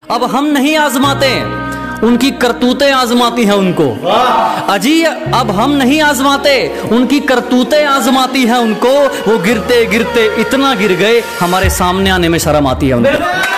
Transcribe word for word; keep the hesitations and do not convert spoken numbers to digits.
अब हम नहीं आजमाते, उनकी करतूतें आजमाती हैं उनको। अजी अब हम नहीं आजमाते, उनकी करतूतें आजमाती हैं उनको। वो गिरते गिरते इतना गिर गए, हमारे सामने आने में शर्म आती है उनको।